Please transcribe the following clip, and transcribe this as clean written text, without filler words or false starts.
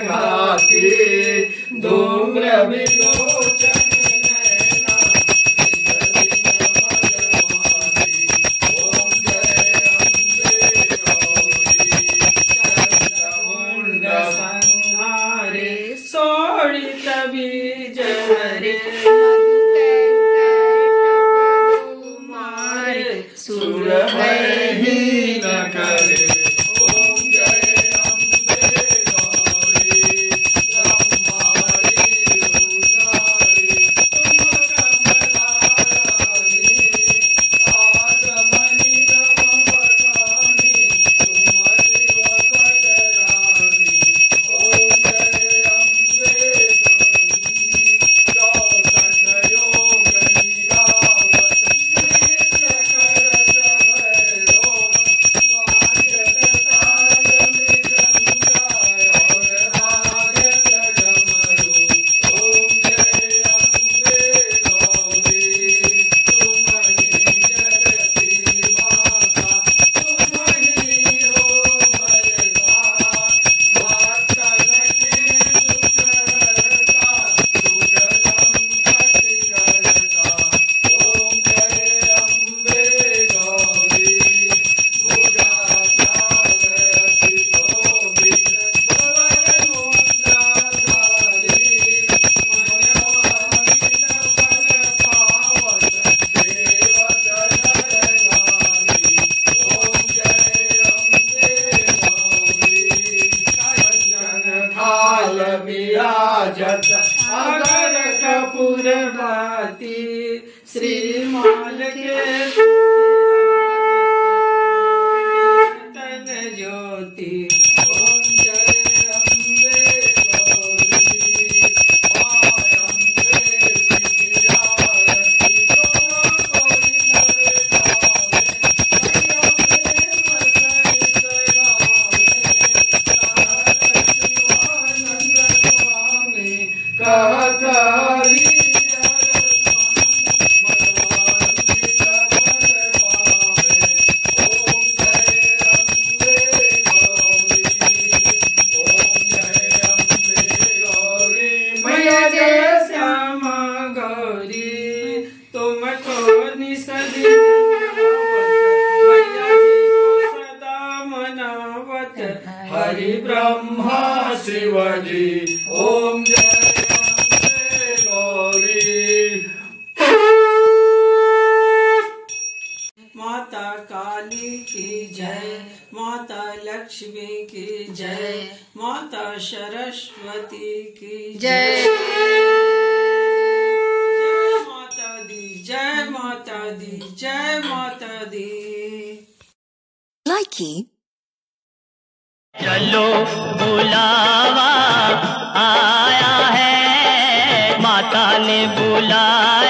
घाती धूम्र विलोचन नैना विसरिन मगमाती। ओम जय अम्बे गौरी चंद्रमुंड संहारे शोणित बीज हरे सुर भयहीन करे। ओम जय अम्बे गौरी ब्रह्माणी रुद्राणी तुम कमलारानी आगमनी गम बखानी तुम शिव भगरानी। ओम जय अम्बे गौरी 64 योग गिरावत विराजत अगर कपूर बाती श्रीमान के तन ज्योति। ओम जय अम्बे गौरी अम्बे सियारती तुम कोई सरकावे कहत हरि मैया जय श्यामा गौरी तुम तो निसदी मैया जी को सदा मनावत हरि ब्रह्मा शिव जी। ओम जय अम्बे गौरी। माता काली की जय माता लक्ष्मी की जय माता सरस्वती की जय। जय माता दी जय माता दी जय माता दी। Likey चलो बुलावा आया है माता ने बुलाया